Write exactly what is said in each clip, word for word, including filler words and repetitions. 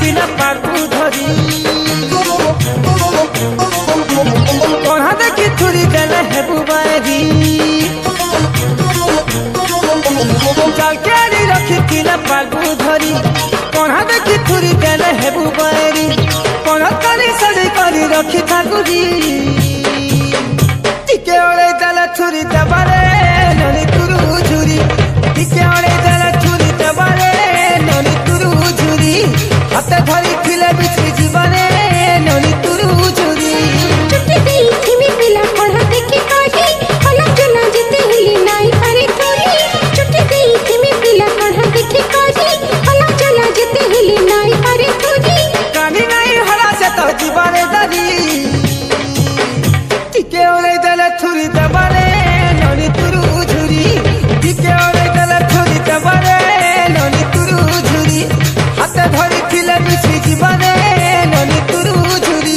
पिला पागु धरी कहा देखी थुरी देले हेबु बारी जालकेरी रखी पिला पागु धरी कहा देखी थुरी देले हेबु बारी कहा करी सड़ी करी रखी थागुरी टिके ओले देले थुरी देबारे नली तुरु झुरी टिके ओले देले थुरी देबारे नली तुरु झुरी हाथ धरी खिले बिछी जीवने नली तुरु झुरी चुट्टी देई थिमी पिला पढ़ा देखी काजी हला जना जते हिली नाई पारे थोरी चुट्टी देई थिमी पिला पढ़ा देखी काजी हला जना जते हिली नाई पारे थोरी कानी नाई हला से तो जीवने दरी टिके ओले देले थुरी देबारे नली तुरु झुरी टिके ओले देले थुरी देबारे नली तुरु झुरी हाथ धरी खिले बिछी जीवने नली तुरु झुरी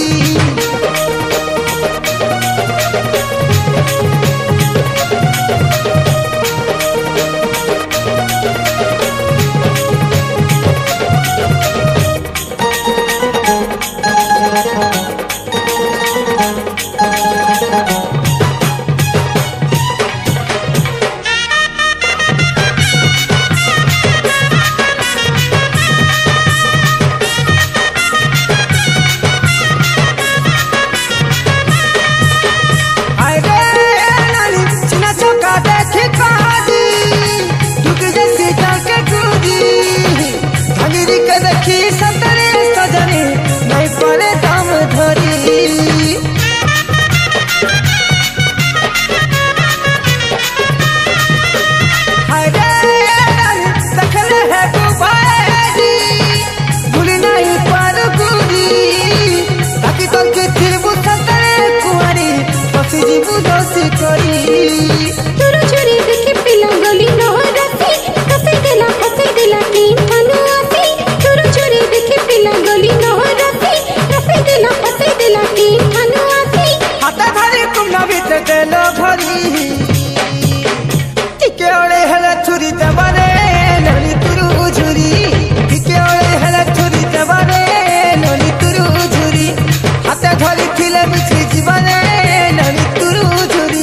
देखी सतरे सजनी नहीं पड़े दाम धरी देखले है गुबारी भूली नहीं पार गुरी ताकि तो के थिरबु सतरे कुआरी फसी जीबु दोसी करी तुरु चोरी देखे पिला गली न हो रसी फसे देला फसे देला तीन फनु आसी तुरु चोरी देखे पिला गली न हो रसी फसे देला फसे देला तीन फनु आसी हाथ धरी तुम न बीत देलो भरी टिके ओले हला छुरी देबारे नली तुरु झुरी टिके ओले हला छुरी देबारे नली तुरु झुरी हाथ धरी खिले बिछी जीवने नली तुरु झुरी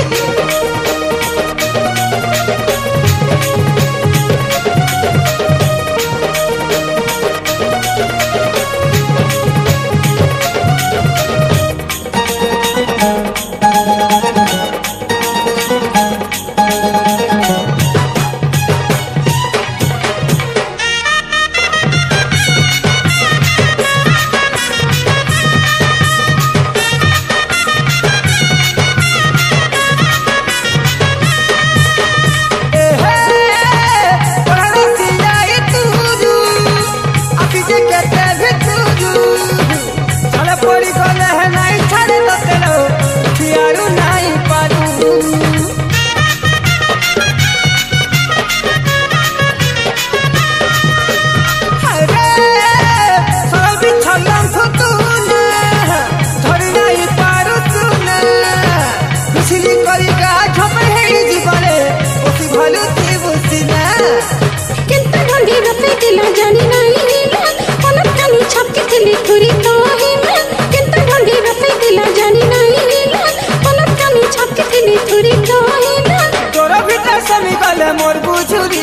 जानी नहीं नीला पलक खानी छपके थिली थुरी तो हिला किंतु ढंगी रसे दिला जानी नहीं नीला पलक खानी छपके थिली थुरी तो हिला तोरा भीतर समी गले मोर बुझुरी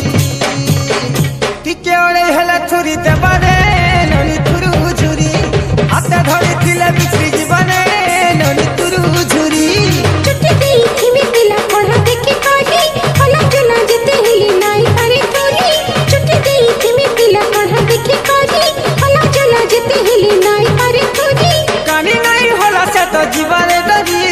टिके ओले हला थुरी देबारे नली तुरु झुरी हाथ धरी खिले बिछी जीवने नली तुरु झुरी चुट्टी देई थिमी पिला पढ़ा देखी काजी हला जना जते हिली नाई पारे थोरी चुट्टी देई थिमी पिला पढ़ा देखी काजी हला जना जते हिली नाई पारे थोरी कानी नहीं होला से तो जीवने दरी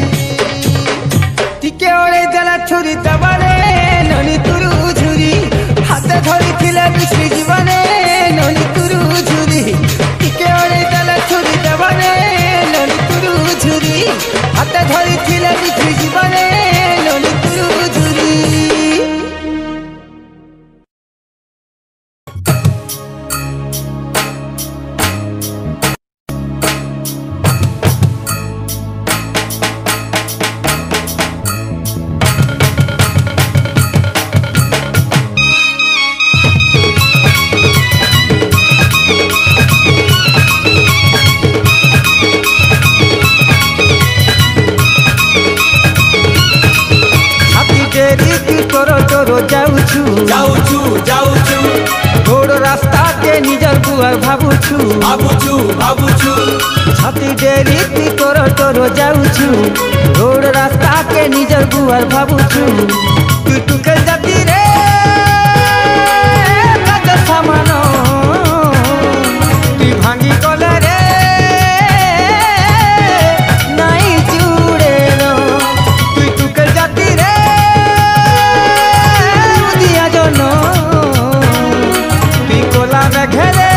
टिके ओले देला छुरी देबारे नली तुरु झुरी हाथ धरी खिले बिछी जीवने नली तुरु झुरी टिके ओले देला छुरी देबारे के निजर बुआर भाबुछु भाबुछु भाबुछु छाती डेरी ती तोर तोर जाउछु रोड रास्ता के निजर बुआर भाबुछु तू टुके जाती रे कत सामान तू भांगी कले रे नाई जुड़े न तू टुके जाती रे उदिया जन तू कोला में घेरे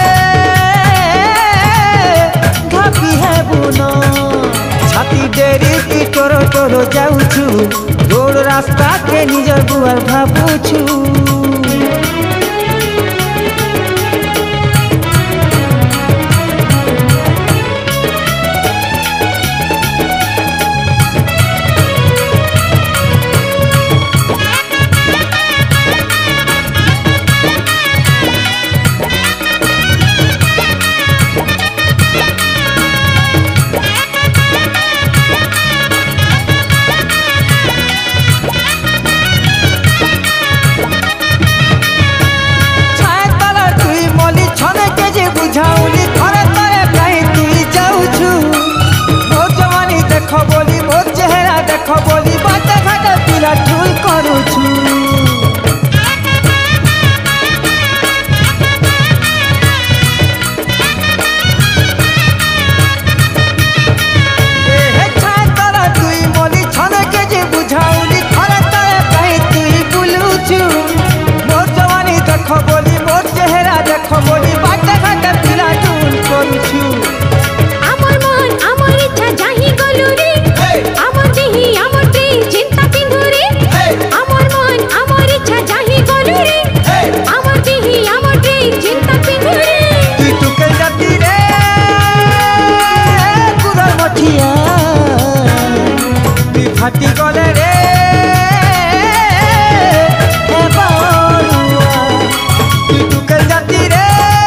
घापी है बुनो छाती डेरी ती तोर तोर जाउछु रोड रास्ता के निजर बुआर भाबुछु बुझाउली थरे तरे कहीं तुई जाउछु मोर जवानी देख बोली मोर चेहरा देख बोली बाटे घाटे पिला ठुल करूछु ए हे छाय तरा तुई मोली छने के जे बुझाउली थरे तरे कहीं तुई बुलुछु मोर जवानी देख बोली मोर चेहरा देख बोली बाटे घाटे पिला ठुल करूछु আমার মন আমার ইচ্ছা যাহি গলু রে আমার দেহি আমার প্রেম চিন্তা পিন্ধু রে আমার মন আমার ইচ্ছা যাহি গলু রে আমার দেহি আমার প্রেম চিন্তা পিন্ধু রে তুই টুকে যাতি রে কুদার মঠিয়া তুই ফাটি গলে রে হে বাউয়া তুই টুকে যাতি রে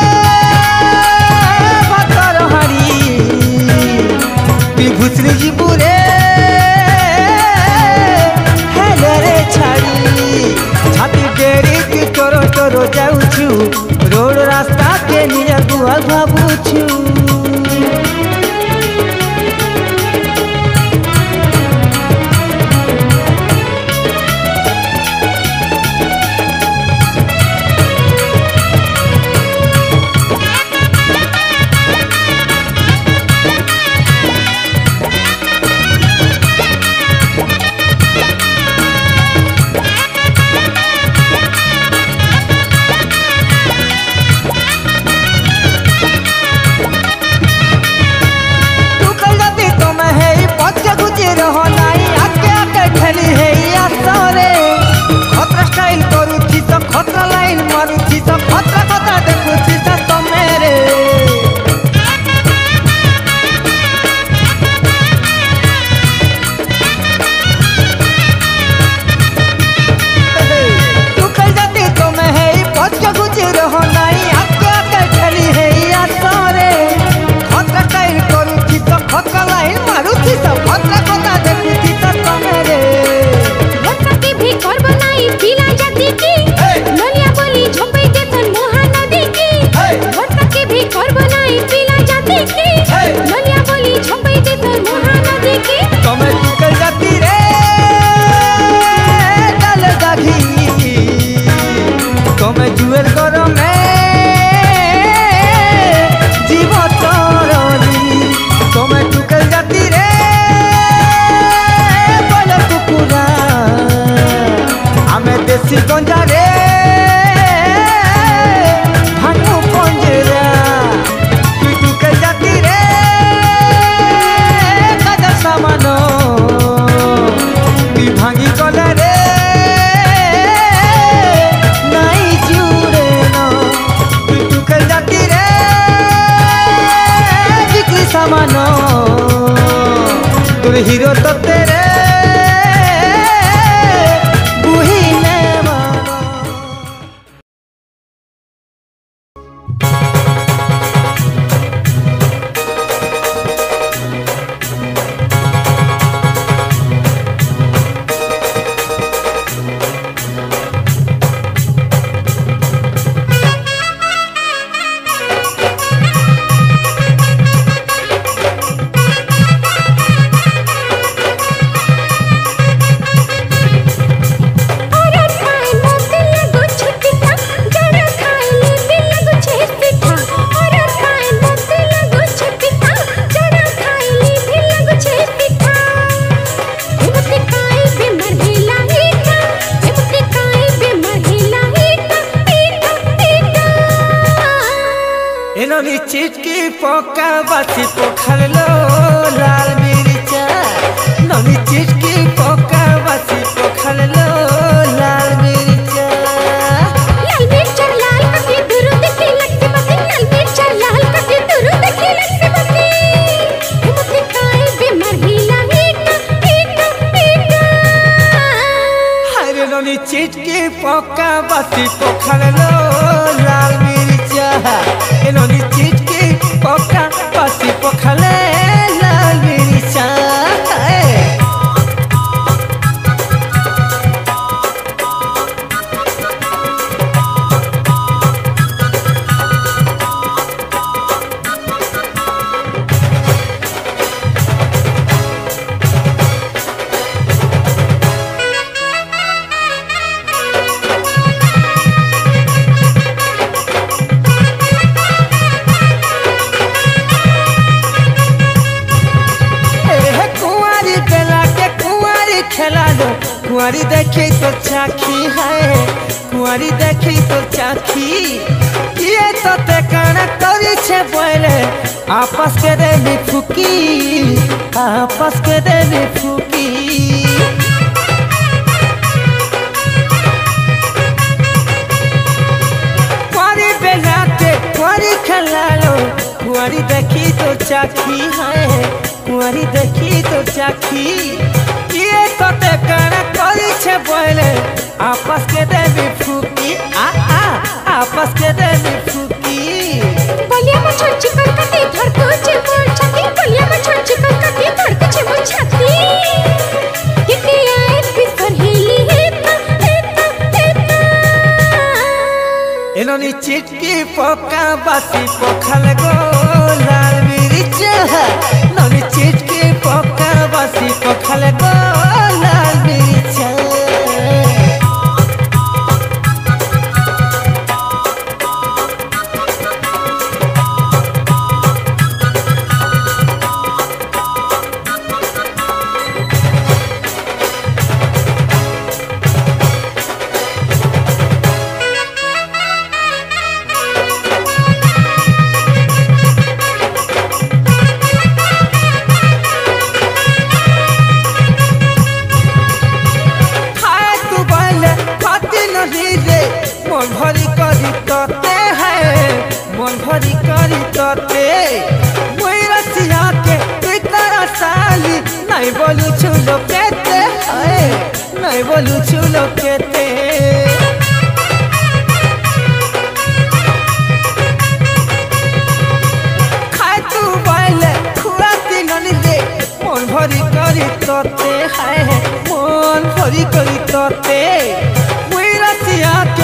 ভাতর হাড়ি তুই ভুসরি ଯିବୁ রে হেলে রে ছাড়ি ছাতি ডেরি তুই তোর তোর যাউଛୁ रोड रास्ता के निजर बुआर भाबुछु टुकल जाती तो मैं है ई पछे गुजे रहो नाई आके आके ठेली है ई आसरे खतरा स्टाइल करूची तो खतरा लाइन मारूची तो खतरा खतरा देखुची तो तमेरे टुकल जाती तो मैं है ई पछे गुजे रहो नाई आके आके ठेली है ई आसरे खतरा स्टाइल करूची तो खतरा लाइन मारूची तो खतरा खतरा देखुची तो तमेरे भटका के भी करब नाई पिला जाती की ललिया बोली झोपई देथन महानदी की भटका के भी करब नाई पिला जाती की ललिया बोली झोपई देथन महानदी की तमे टुकल जाती रे डाल दाघी तमे जुएल करो में जीव तरली तमे टुकल जाती रे बोल कुकुरा आमे देसी गंजा रे भानु पंजरा तू टुकल जाती रे काजा सामान तू भांगी गले रे नाई जुड़े न तू टुकल जाती रे बिक्री सामान तोर हीरो तो तेरे बुही ने मानो एनोनी चिटकी पक्का बासी पोखल लो लाल मिर्चा नोनी चिटकी पक्का बासी पोखल लो लाल मिर्चा लाल मिर्चा लाल कभी दुरु देखी लगती मती लाल मिर्चा लाल कभी दुरु देखी लगती मती मुझे काई बीमार हिला हिटा हिटा हिटा हरे नोनी चिटकी पक्का बासी पोखल लो लाल मिर्चा एनोनी चिटकी पक्का बासी पोखल लाल मिर्चा कुंवारी देखी तो चाखी है कुंवारी देखी तो चाखी ये तो ते काना तोरी छे बोले आपस के दे नी फुकी आपस के दे नी फुकी कुंवारी बेलाते कुंवारी खेला लो कुंवारी देखी तो चाखी है कुंवारी देखी तो चाखी ये तो ते काना तोरी छे बोले आपस के दे नी फुकी आ आ आपस के दे नी फुकी बलिया में छोड़ चिकन कटी धड़को छे मोर छाती बलिया में छोड़ चिकन कटी धड़को छे मोर छाती कितनी आए बिस्तर हिली हेता हेता हेता एनोनी चिटकी पक्का बासी पोखल गो लाल मिर्चा नोनी चिटकी पक्का बासी पोखल गो लाल मिर्चा मन भरी करी तोते है मन भरी करी तोते मुई रसिया के तुई तारा साली नहीं बोलू छुलो केते है नहीं बोलू छुलो केते खाए तू बाइले खुआती ननी दे मन भरी करी तोते है मन भरी करी तोते मुई रसिया के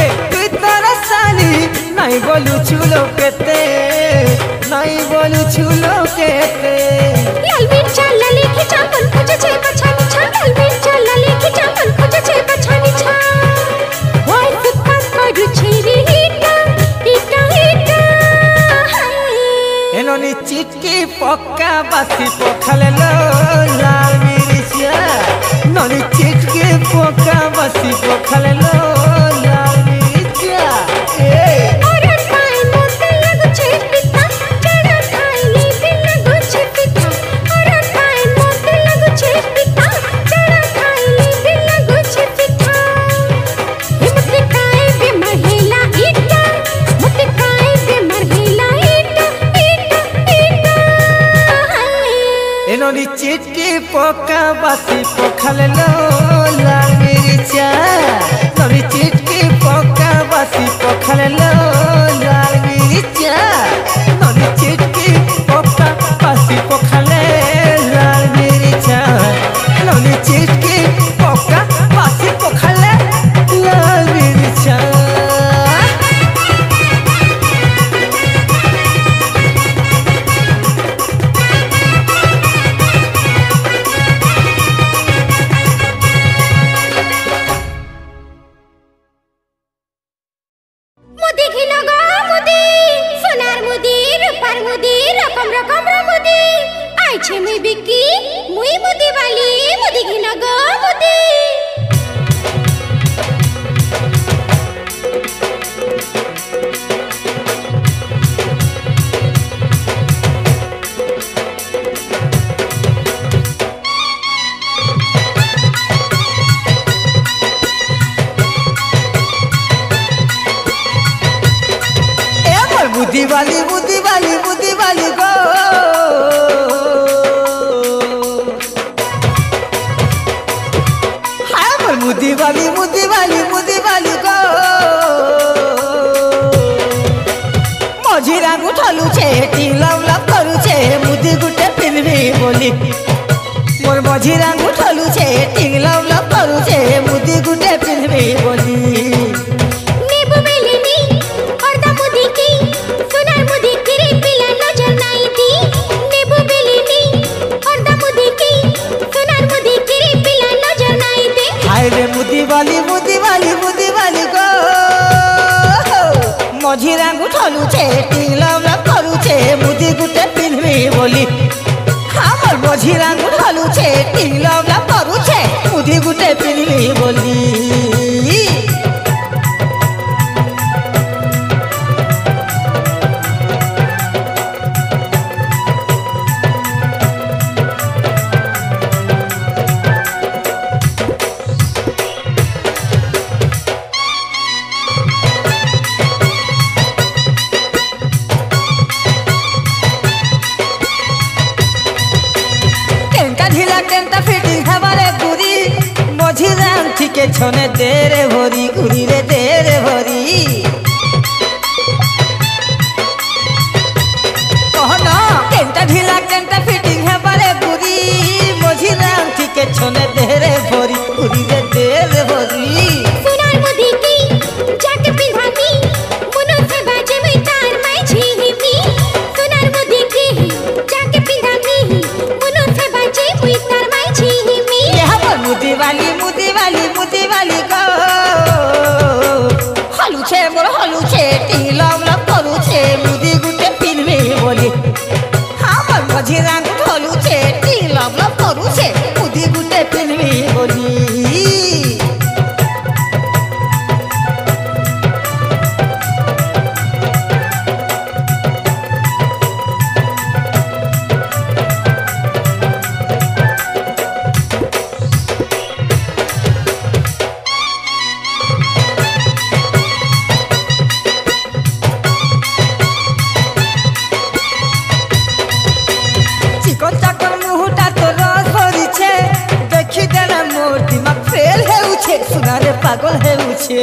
नहीं बोलू छुलो केते नहीं बोलू छुलो केते लाल मिर्चा लाली खिचा मन खोजे छे बछानी छा लाल मिर्चा लाली खिचा मन खोजे छे बछानी छा होय सुक्का करू छे रे हिटा हिटा हिटा एनोनी चिटकी पक्का बासी पोखल लो लाल मिर्चा नोनी चिटकी पक्का बासी पोखल लो लाल मिर्चा ए एनोनी चिटकी पक्का बासी पोखल लो लाल मिर्चा नोनी चिटकी पक्का बासी पोखल लो लाल मिर्चा नोनी चिटकी पक्का बासी पोखल लाल मिर्चा नोनी चिटकी पक्का बासी पोखल लाल मिर्चा मुई बिकी मुई मुदी वाली मुदी घिना गो मुदी बुद्धि वाली बुद्धि वाली बुद्धि वाली गो हाय मोर बुद्धि वाली बुद्धि वाली बुद्धि वाली गो मझिरा गुठलु छे टिलम लम करू छे मुदी गुटे पिनबी बोली मोर मझिरा गुठलु छे टिलम लम करू छे मुदी गुटे पिनबी बोली मुदी वाली मुदी वाली मुदी वाली गो मझिरा गुठलु छे टिलम लम करू छे मुदी गुटे पिनबी बोली हमर मझिरा गुठलु छे टिलम लम करू छे मुदी गुटे पिनबी बोली के छोने तेरे भोरी घुरी रे तेरे भोरी कहना केंटा ढीला केंटा फिटिंग है बारे बुरी मोझी राम थी के छोने तेरे भोरी घुरी रे तेरे भोरी सुनार मुदी की जाके पिंधानी मुनो से बाजे में तार माई झीमी सुनार मुदी की जाके पिंधानी मुनो से बाजे में तार माई झीमी यह पर मुदी वाली मुदी वाली मुदी वाली गो हलू छे मोर हलू छे टिलम लम करू छे मुदी गुटे पिनबी बोली हमर मझिरा गुठलु छे टिलम लम करू छे मुदी गुटे पिनबी बोली सुनारे पागल है उछे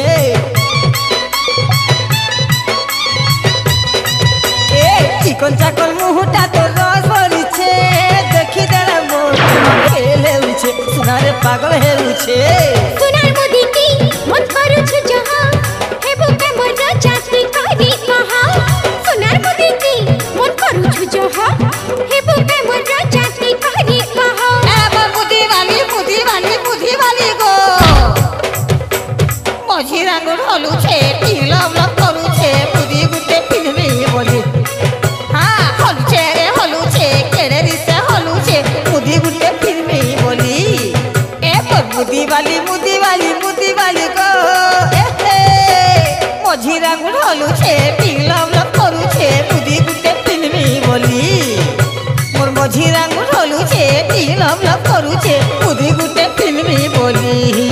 ए चिकन चाकल मुहटा तो रस भरी छे देखी देना मोर खेल है उछे सुनारे पागल है उछे सुनार मुदी की मन करू छु जहां हे बुके मोर जाति कहनी कहा सुनार मुदी की मन करू छु जहां हे बुके मोर जाति कहनी कहा ए मुदी वाली मुदी वाली मुदी वाली गो मझिरा गुठलु छे टिलम लम करू छे मुदी गुटे पिनबी बोली हाँ हलु छे रे हलु छे केड़े रिसे हलु छे मुदी गुटे पिनबी बोली ए पर मुदी वाली मुदी वाली मुदी वाली गो ए मझिरा गुठलु छे टिलम लम करू छे मुदी गुटे पिनबी बोली मोर मझिरा गुठलु छे टिलम लम करू छे मुदी गुटे पिनबी बोली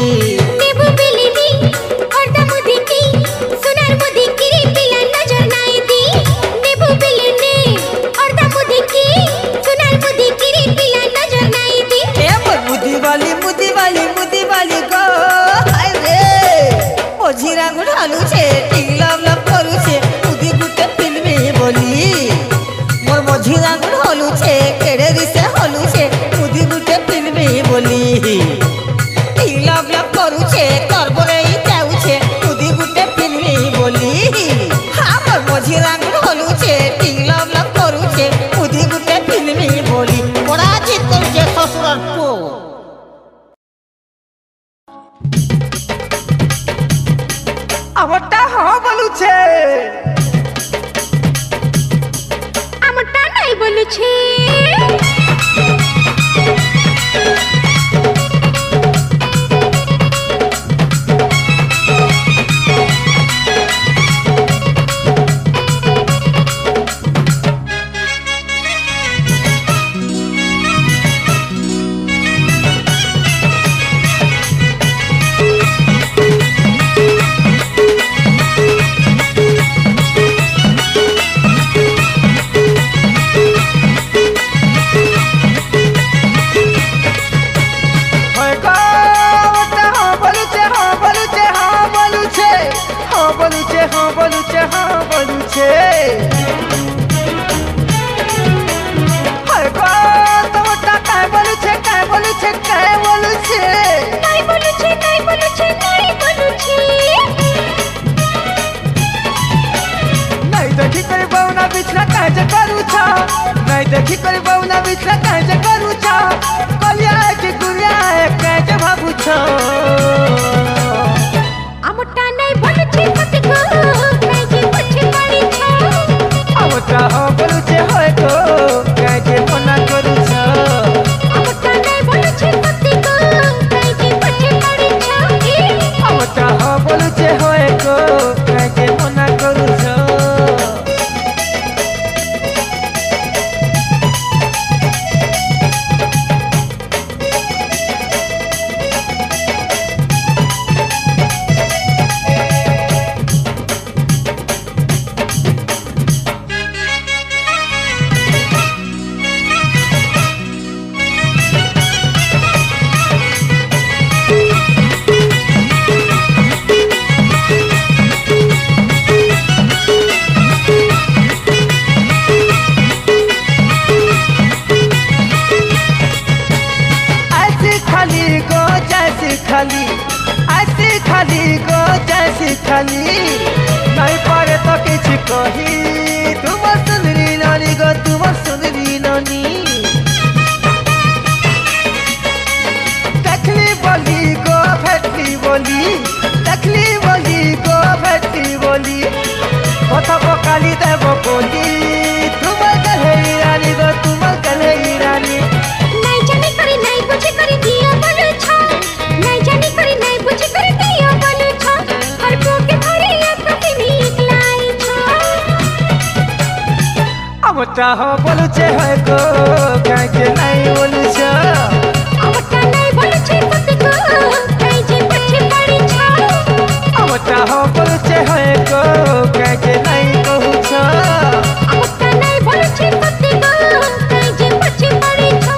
मझिरा गुठलु छे टिलम लम करू छे मुदी गुटे पिनबी बोली मोर मझिरा गुठलु छे केड़े रिसे हलु छे मुदी गुटे पिनबी बोली टिलम लम करू छे तोर बोले जाऊ छे मुदी गुटे पिनबी बोली हमर मझिरा गुठलु छे टिलम लम करू छे मुदी गुटे पिनबी बोली बड़ा जिद करू छे ससुराल को আমটা হ বলুছে আমটা নাই বলুছে बहुना बिछला काहे करू छ नहीं देखी कर बहुना बिछला काहे करू छ कलिया के गुलिया काहे भाबू छ আমটা নাই বলছি কত গো কাজে পছে পড়ি ছ আমটা হ বলছে হয় গো কাহে মনা কरू छ আমটা নাই বলছি কত গো কাজে পছে পড়ি ছ আমটা হ বলছে হয় গো কাহে মনা কरू छ खाली ऐसे खाली गो जैसे खाली नहीं पारे तो किछ कही तुम सुंदरी नानी गो तुम सुंदरी नानी देखली बोली गो भेटली बोली देखली बोली गो भेटली बोली कथा पकाली देव बोली तुम कहे रानी गो तुम कहे रानी নাই জানি করে নাই বুঝি করে দিয়া বলো ছ নাই জানি করে নাই বুঝি করে দিয়া বলো ছ আর কোকে ধরে একটি নিকলাই ছ আমটা হ বলছে হয় গো কাকে নাই বলছ আমটা নাই বলছে কত গো কাজে পছে পড়ি ছ আমটা হ বলছে হয় গো কাকে নাই কহুছ আমটা নাই বলছে কত গো কাজে পছে পড়ি ছ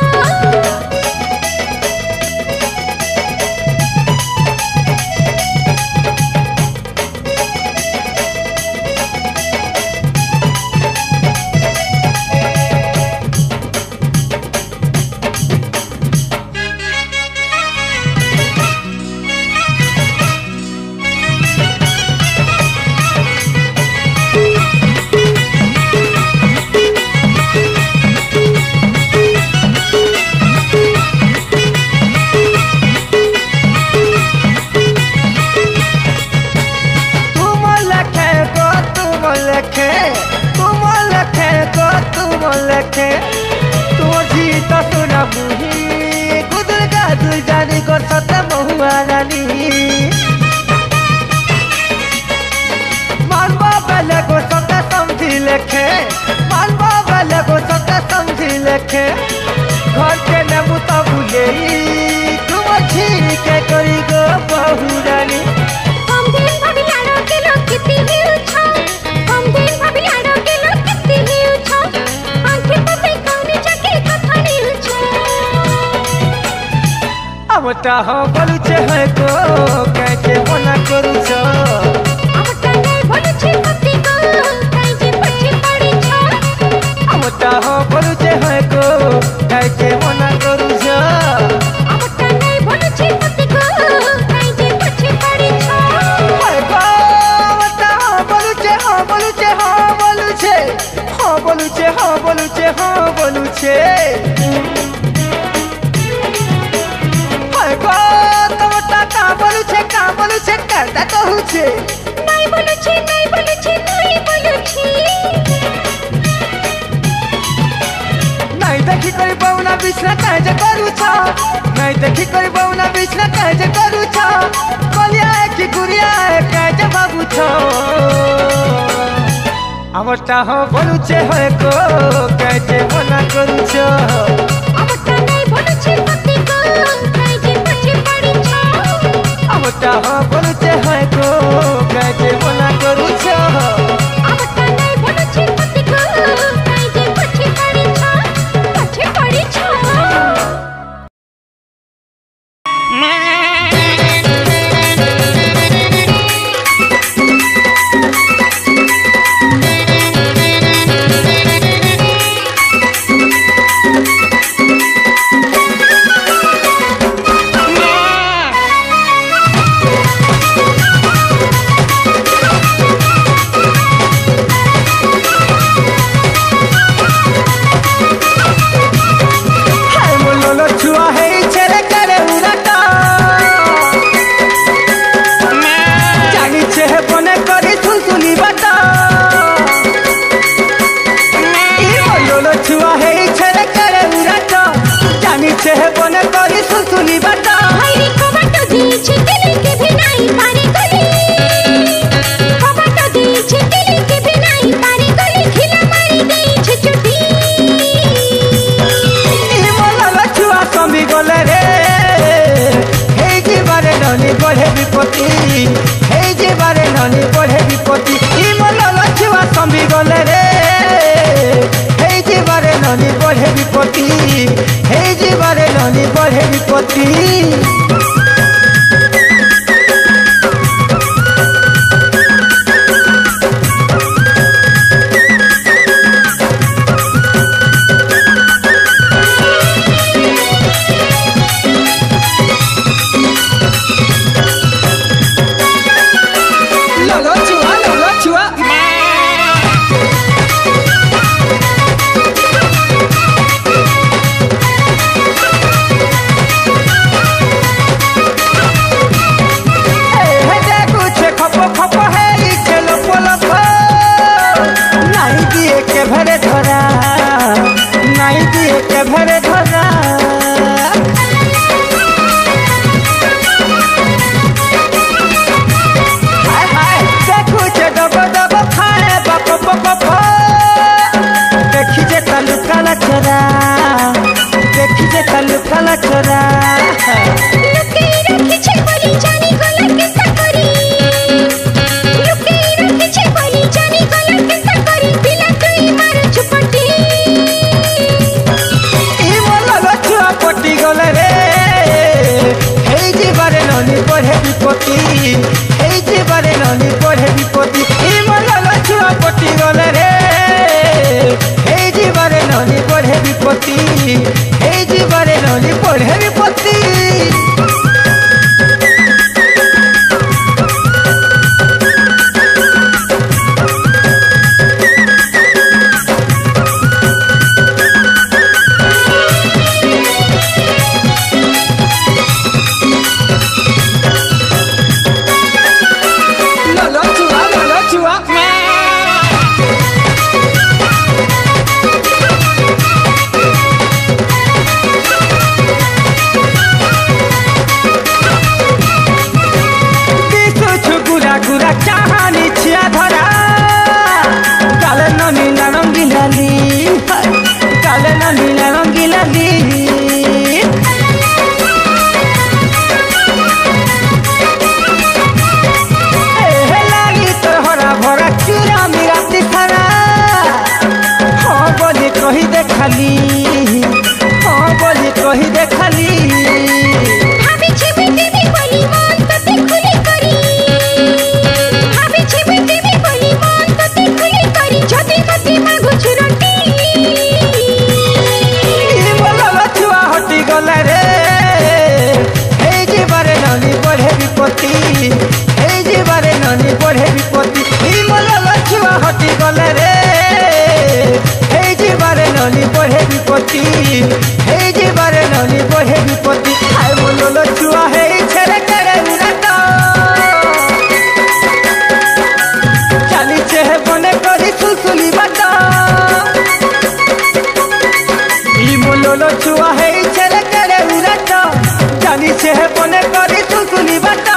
तुम लखे गो तुम लखे तुम लखे गो तुम लखे तुम जीत सुना मुही गुदुल गादुल जानी गो सत महुआ रानी मानवा बेले गो सत समझी लेखे मानवा बेले गो सत समझी लेखे घर के नेबू तो भूले तुम छीन के करी गो बहु रानी हम दिन भाभी लाडो के लोग कितनी ही उछा हम दिन भाभी लाडो के लोग कितनी ही उछा आंखें पते कौन जगे कथा नहीं उछा আমটা হ বলছে হয় গো কাকে মনা কरू छ আমটা নাই বলছে কত গো কাজে পছে পড়ি ছ আমটা হ বলছে হয় গো কাকে মনা কरू छ আমটা নাই বলছে কত গো কাজে পছে পড়ি ছ হয় গো আমটা হ বলছে হ বলছে হ বলছে হ বলছে হ বলছে হ বলছে হয় গো তোমটা কা বলছে কা বলছে কাটা কহুছে নাই বলছে নাই বলছে নাই বলছে नहीं देखी कोई बहुना बिछला काहे करू छ नहीं देखी कोई बहुना बिछला काहे करू छ कलिया की गुरिया काहे भाबू छ আমটা হ বলছে হয় গো কাহে মনা কरू छ আমটা নাই বলছে কত গো কাজে পছে পড়ি ছ আমটা হ বলছে হয় গো কাহে মনা কरू छ আমটা নাই বলছে কত গো কাজে পছে পড়ি ছ পছে পড়ি ছ हे जीवारे ननी बढ़े विपत्ति भरे धरा हाय हाय देखू जे दब दब खाए बप बप देखी जे तलु काला चोरा देखी जे तलु काला चोरा लुके रखी छे बोली जानी गला किस्सा करी लुके रखी छे बोली जानी गला किस्सा करी पिला तुई मार चुपटी पटी गले रे हे जीवारे ननी बढ़े विपत्ति हे जीवारे ननी बढ़े विपत्ति ई मलाला छुआ पटी गले रे हे जीवारे ननी बढ़े विपत्ति हे जीवारे ननी बढ़े विपत्ति गुरा चाहानी छिया धरा काले ननी रंगी लाली काले ननी रंगी लाली लाली तो हरा भरा चूरा मेरा दिखरा हाँ बोली कही दे खाली हाँ बोली कही दे खाली भाभी छे बेटे भी बोली मान तो ते खुली करी हे जीवारे ननी बढ़े विपत्ति ई मलाला छुआ हटी गले रे हे जीवारे ननी बढ़े विपत्ति हे जीवारे ननी बढ़े विपत्ति हाय मलाला छुआ हे छेरे करे उराता चाली चेह बने करी सुलसुली बाटा ई मलाला छुआ हे छेरे करे उराता चाली चेह बने करी सुलसुली बाटा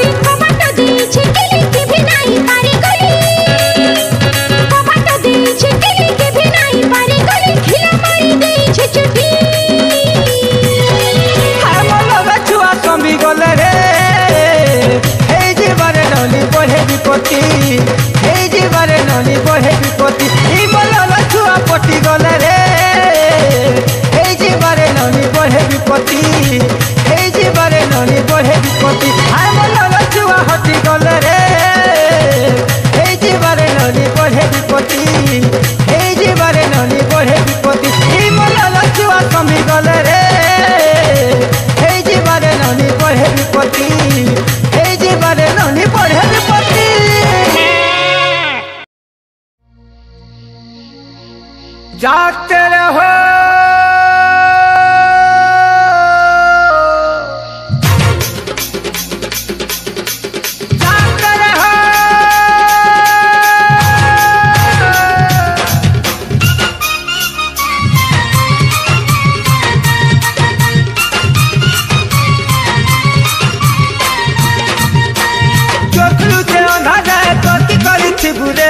हे जीवारे ननी बढ़े विपत्ति ई मलाला छुआ पटी गले रे हे जीवारे ननी बढ़े विपत्ति हे जीवारे ननी बढ़े विपत्ति हाय मलाला छुआ हटी गले रे हे जीवारे ननी बढ़े विपत्ति हे जीवारे ननी बढ़े विपत्ति ई मलाला छुआ कमी गले रे हे जीवारे ननी बढ़े विपत्ति हे जीवारे ननी बढ़े विपत्ति जागते रहो जागते रहो चोखलू से अंधा जाए तो की करी थी बुरे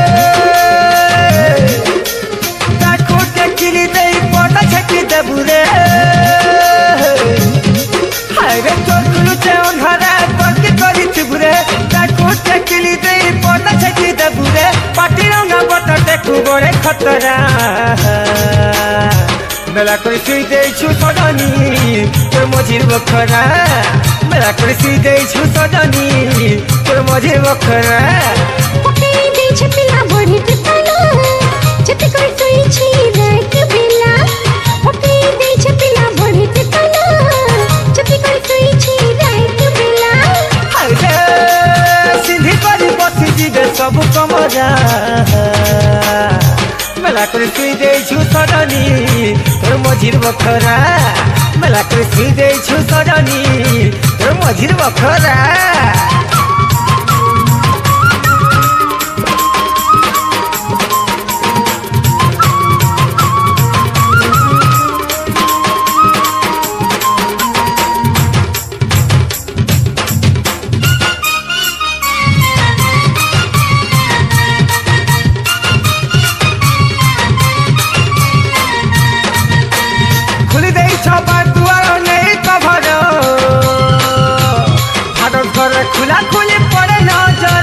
बुरे हायरे चोखलू से अंधारा तोके करी थी बुरे ताकोटे किली दे पता छकी दे बुरे पाटी रंगा बता देखू बड़े खतरा मेला कर सुई दे छु सजनी तोर मझिर बखरा मेला कर सुई दे छु सजनी तोर मझिर बखरा पकई दे छपिला बड़ी के ताला जति कर सोई छी रात बेला पकई दे छपिला बड़ी के ताला जति कर सोई छी रात बेला हाय सिंधी करी बसी जीवे सब कमरा मेला कर सुई दे छु सजनी तोर मझिर बखरा मेला कर सुई दे छु सजनी तोर मझिर बखरा खुला खुली पड़े नजर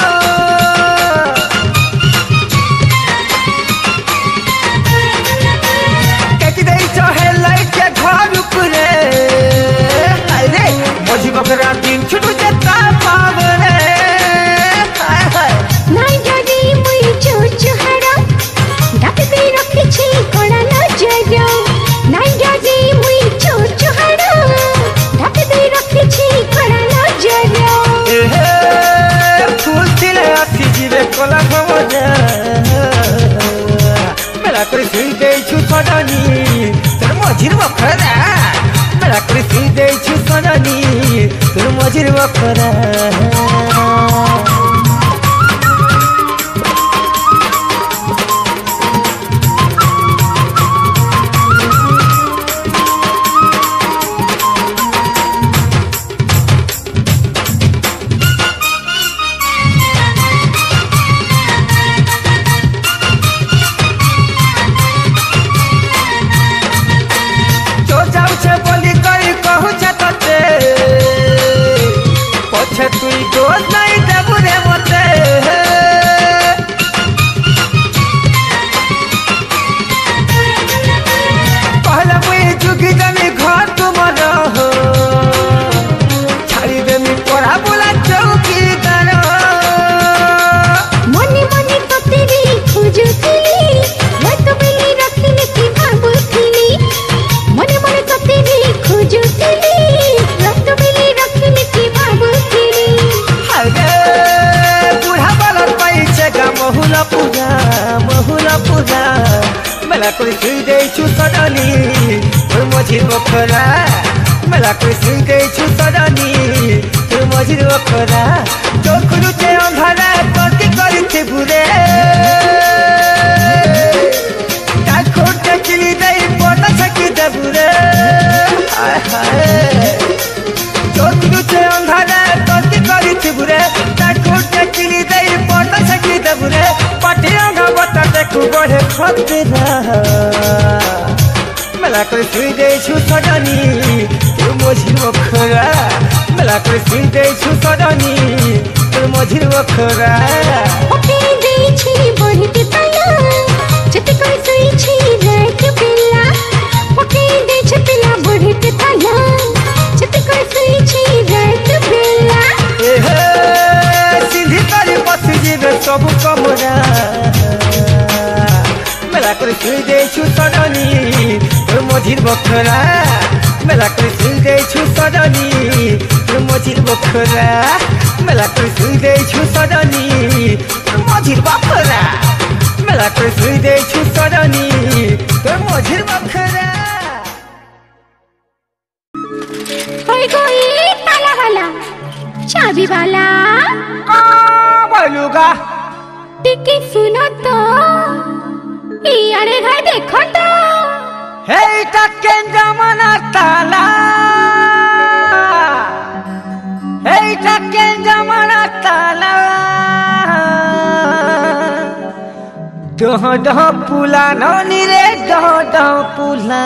कैकी दे चाहे लाइट के घर उपरे अरे मझी बकरा दिन छुटू जता पावरे हाय हाय नाई गाड़ी मुई चोचो हरा ढक दे रखी छी कोड़ा नजर नाई गाड़ी मुई चोचो हरा ढक दे रखी छी कोड़ा नजर फूल तिले आसी जीवे कोला भवजा मेला कर सुई दे छु सजनी तोर मझिर बखरा मेला कर सुई दे छु सजनी तोर मझिर बखरा तुई दोस्त नहीं देबू रे मते पहले मुई जुगी जमी घर तुमर हो छाड़ी देमी पढ़ा बोला चौकीदार मनी मनी तो तेरी खोजुथिली मैं तो बिली रखिले की भाबुथिली मनी मनी तो तेरी खोजुथिली मैं तो बिली रखिले की भाबुथिली महुला पूजा महुला पूजा मेला कर सुई दे छु सजनी तोर मझिर बखरा मेला कर सुई दे छु सजनी तोर मझिर बखरा चोर खुलुचे अंधारा कति करिथे बुरे का खोटे चिली दे पता छकी दे बुरे हाय हाय चोर खुलुचे अंधारा कति करिथे बुरे का खोटे चिली दे पता छकी दे बुरे पाटियांगा बता देखू बड़े खतरा मेला कर सुई दे छु सजनी तोर मझिर बखरा मेला कर सुई दे छु सजनी तोर मझिर बखरा ओके दे छी बड़ी के ताला जति कर सोई छी रात बेला ओके दे छपिला बड़ी के ताला जति कर सोई छी रात बेला ए हे सिंधी करी बसी जीवे सब कमरा मेला कर सुई दे छु सजनी तोर मझिर बखरा मेला कर सुई दे छु सजनी तोर मझिर बखरा मेला कर सुई दे छु सजनी तोर मझिर बखरा मेला कर सुई दे छु सजनी तोर मझिर बखरा होय कोई ताला वाला चाबी वाला आ बोलूगा टिकी सुनो तो इयारे घर देखो तो हे टके जमाना ताला हे टके जमाना ताला दह दह पुला ननी रे दह दह पुला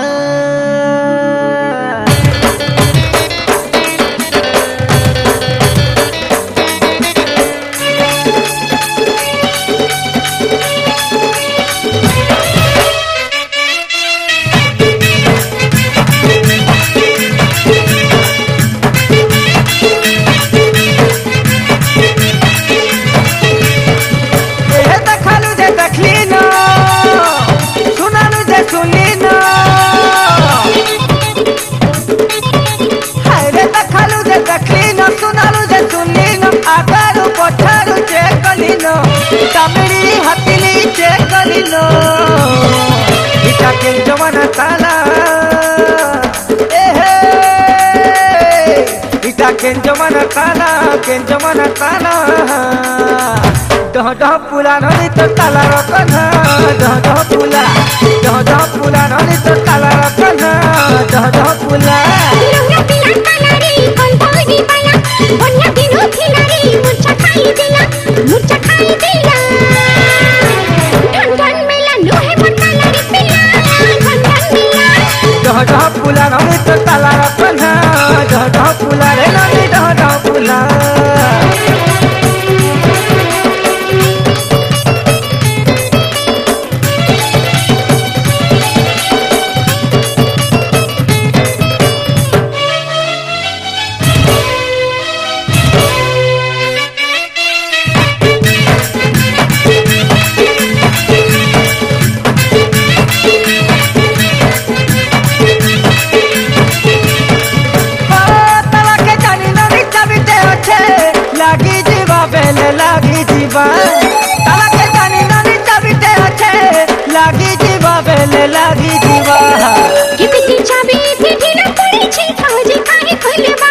केंजो मन ताना केंजो मन ताना डह डह पुला नदी तो ताला रखना डह डह पुला डह डह पुला नदी तो ताला रखना डह डह पुला लौंगा पिला काला रे कौन भौजी बाला बनिया दिनो थिला रे मुर्चा खाई दिला मुर्चा खाई दिला ढन ढन मेला लोहे पटाला रे पिला ढन ढन मेला डह डह पुला नदी तो ताला रखना डह डह पुला रे नदी डह डह पुला लागी जीवा बेले लागी जीवा ताला के जानी नानी चाबीते अच्छे लागी जीवा बेले लागी जीवा कितनी चाबी थी ढीला पड़ी छी फौजी काहे खोलेबा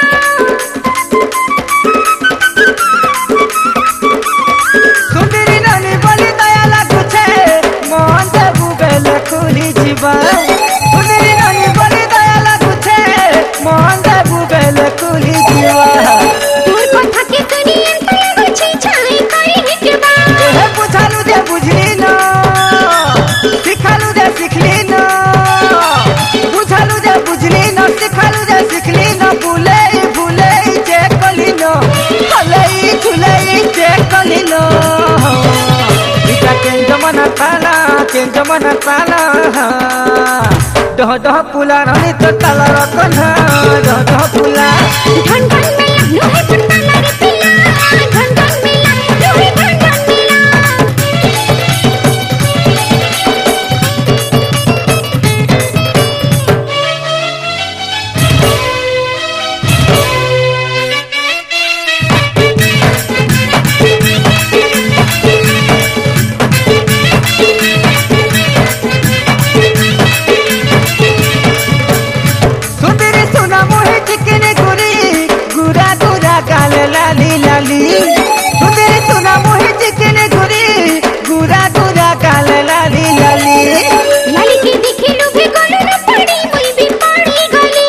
सुंदरी नानी बोली दया लागू छे मोहन देबू बेले खुली जीवा सुंदरी नानी बोली दया लागू छे मोहन देबू बेले खुली जीवा तोर कथा के करियन पलागो छी छाई करे हिटबा हे बुझालू दे बुझली न सिखालू दे सिखली न बुझालू दे बुझली न सिखालू दे सिखली न भूले भूले जे कली न हले झूले जे कली न इटा केंज मन ताला केंज मन ताला डह डह पुला नदी तो ताला रखना डह डह पुला ढन ढन मेला लोहे पटाला रे पिला ढन ढन मेला लोहे ढन ढन मेला सुंदरी सुना मोहे चिकने गुरी गुरा गुरा गाले लाली लाली सुंदरी सुना मोहे चिकने गुरी गुरा गुरा गाले लाली लाली लाली के देखे लोभे गलो न पड़ी मुई भी पड़ी गली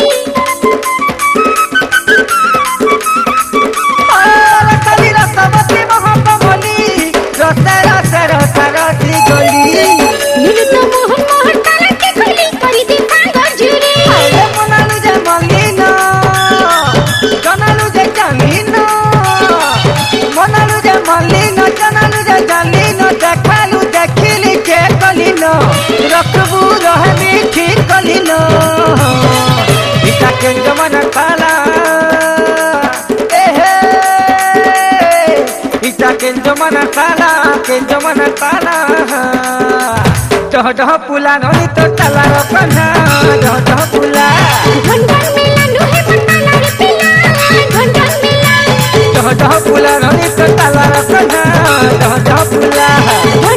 और कली रसवती महाकमली रसे रसे रसे रसी गली नीलू तो मोहन मोहन ताला के खोली करी दे कांगर जुरे अरे मनालू जे मलिन जनालू जे जालिन मनालू जे मलिन जनालू जे जालिन देखालू देखिली के कलिन रखबू रहमी ठीक कलिन इटा केंज मन ताला एहे इटा केंज मन ताला केंज मन ताला डह डह पुला नदी तो ताला रखना डह डह पुला ढन ढन मेला लोहे पटाला रे पिला ढन ढन मेला डह डह पुला नदी तो ताला रखना डह डह पुला